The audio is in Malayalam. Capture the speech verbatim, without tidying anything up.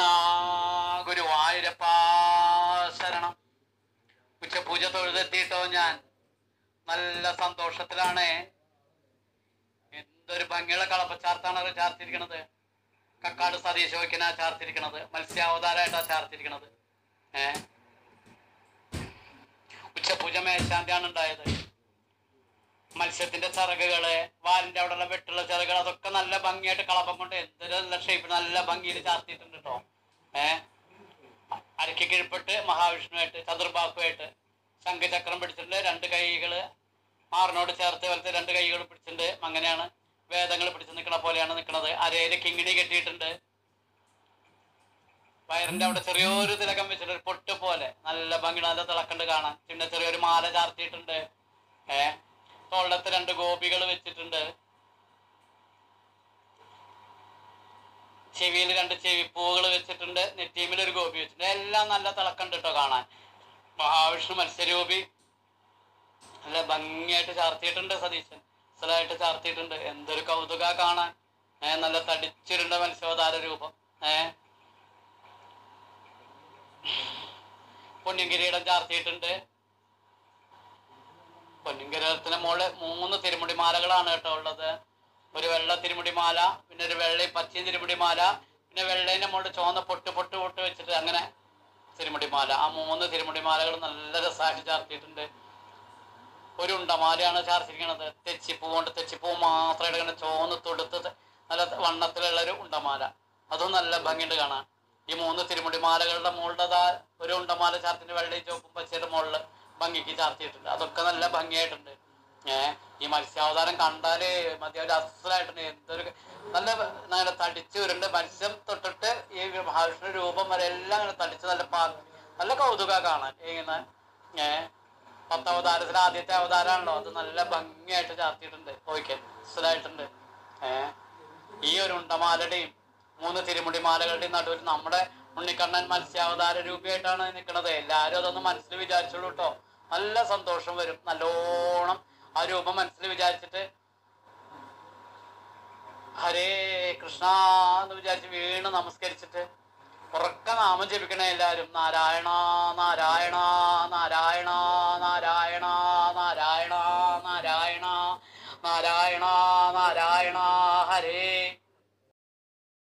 കൃഷ്ണ ഗുരുവായൂരപ്പാ ശരണം. ഉച്ചപൂജ തൊഴുതെത്തിയിട്ടോ ഞാൻ നല്ല സന്തോഷത്തിലാണ്. എന്തൊരു ഭംഗിയുള്ള കളപ്പച്ചാർത്താണ് ചാർത്തിരിക്കണത്. കക്കാട് സതീശോയ്ക്കനാ ചാർത്തിരിക്കണത്. മത്സ്യാവതാരമായിട്ടാ ചാർത്തിരിക്കണത്. ഏ ഉച്ചപൂജ മേശാന്തിയാണ് ഉണ്ടായത്. മത്സ്യത്തിന്റെ ചിറകുകള്, വാലിന്റെ അവിടെയുള്ള വെട്ടുള്ള ചിറകുകൾ, അതൊക്കെ നല്ല ഭംഗിയായിട്ട് കളപ്പം കൊണ്ട് എന്തൊരു നല്ല ഷേപ്പ് നല്ല ഭംഗിയിൽ ചാർത്തിയിട്ടുണ്ട് കേട്ടോ. ഏഹ് അരക്കി കീഴ്പ്പെട്ട് മഹാവിഷ്ണുവായിട്ട് ചതുർബാഹുവായിട്ട് ശംഖചക്രം പിടിച്ചിട്ടുണ്ട്. രണ്ട് കൈകള് മാറിനോട് ചേർത്ത് വലത്തെ രണ്ട് കൈകൾ പിടിച്ചിട്ടുണ്ട്. അങ്ങനെയാണ് വേദങ്ങൾ പിടിച്ച് നിൽക്കണ പോലെയാണ് നിൽക്കുന്നത്. അരയില് കിങ്ങിണി കെട്ടിയിട്ടുണ്ട്. വയറിന്റെ അവിടെ ചെറിയൊരു തിലകം വെച്ചിട്ട് ഒരു പൊട്ട് പോലെ നല്ല ഭംഗി, നല്ല തിളക്കണ്ട് കാണാൻ. പിന്നെ ചെറിയൊരു മാല ചാർത്തിയിട്ടുണ്ട്. ഏഹ് തോളത്ത് രണ്ട് ഗോപികൾ വെച്ചിട്ടുണ്ട്. ചെവിയിൽ രണ്ട് ചെവിപ്പൂവുകൾ വെച്ചിട്ടുണ്ട്. നെറ്റീമിൽ ഒരു ഗോപി വെച്ചിട്ടുണ്ട്. എല്ലാം നല്ല തിളക്കണ്ട് കേട്ടോ കാണാൻ. മഹാവിഷ്ണു മത്സ്യരൂപി നല്ല ഭംഗിയായിട്ട് ചാർത്തിയിട്ടുണ്ട്. സതീശൻ സ്ഥലമായിട്ട് ചാർത്തിയിട്ടുണ്ട്. എന്തൊരു കൗതുക കാണാൻ. ഏഹ് നല്ല തടിച്ചിരുണ്ട മത്സ്യോദാര രൂപം. ഏഹ് പൊന്നിൻകിരീടം ചാർത്തിയിട്ടുണ്ട്. പൊന്നിൻകിരീടത്തിന് മുകളിൽ മൂന്ന് തിരുമുടി മാലകളാണ് കേട്ടോ ഉള്ളത്. ഒരു വെള്ള തിരുമുടി മാല, പിന്നെ ഒരു വെള്ളയും പച്ചയും തിരുമുടി മാല, പിന്നെ വെള്ളേന്റെ മുകളിൽ ചുവന്ന പൊട്ട് പൊട്ട് പൊട്ട് വെച്ചിട്ട് അങ്ങനെ തിരുമുടി മാല. ആ മൂന്ന് തിരുമുടി മാലകൾ നല്ല രസമായിട്ട് ചാർത്തിയിട്ടുണ്ട്. ഒരു ഉണ്ടമാലയാണ് ചാർത്തിരിക്കണത്. തെച്ചിപ്പൂ കൊണ്ട്, തെച്ചിപ്പൂ മാത്രമായിട്ട് ഇങ്ങനെ ചോന്ന് തൊടുത്ത് നല്ല വണ്ണത്തിലുള്ള ഒരു ഉണ്ടമാല. അതും നല്ല ഭംഗിയുണ്ട് കാണാൻ. ഈ മൂന്ന് തിരുമുടി മാലകളുടെ മുകളിലതാ ഒരു ഉണ്ടമാല ചാർത്തിന്റെ വെള്ളയും ചുവപ്പും പച്ചയുടെ മുകളിൽ ഭംഗിക്ക് ചാർത്തിയിട്ടുണ്ട്. അതൊക്കെ നല്ല ഭംഗിയായിട്ടുണ്ട്. ഏഹ് ഈ മത്സ്യാവതാരം കണ്ടാല് മതിയാവില്ല, അസലായിട്ടുണ്ട്. എന്തൊരു നല്ല അങ്ങനെ തടിച്ച് ഉരുണ്ട് മത്സ്യം തൊട്ടിട്ട് ഈ മഹാവിഷ്ണു രൂപം വരെ എല്ലാം അങ്ങനെ തടിച്ച് നല്ല പാ നല്ല കൗതുക കാണാൻ. ഇങ്ങനെ ഏഹ് പത്തവതാരത്തിൽ ആദ്യത്തെ അവതാരമാണല്ലോ, അത് നല്ല ഭംഗിയായിട്ട് ചാർത്തിയിട്ടുണ്ട്. ഓക്കെ അസലായിട്ടുണ്ട്. ഏഹ് ഈ ഒരു ഉണ്ടമാലയുടെയും മൂന്ന് തിരുമുടി മാലകളുടെയും നടുവിൽ നമ്മുടെ ഉണ്ണിക്കണ്ണൻ മത്സ്യാവതാര രൂപയായിട്ടാണ് നിൽക്കുന്നത്. എല്ലാവരും അതൊന്ന് മനസ്സിൽ വിചാരിച്ചോളൂ കേട്ടോ. നല്ല സന്തോഷം വരും. നല്ലോണം ആ രൂപം മനസ്സിൽ വിചാരിച്ചിട്ട് ഹരേ കൃഷ്ണ എന്ന് വിചാരിച്ച് വീണ് നമസ്കരിച്ചിട്ട് ഉറക്ക നാമം ജപിക്കണേ എല്ലാവരും. നാരായണ നാരായണ നാരായണ നാരായണ നാരായണ നാരായണ നാരായണ നാരായണ ഹരേ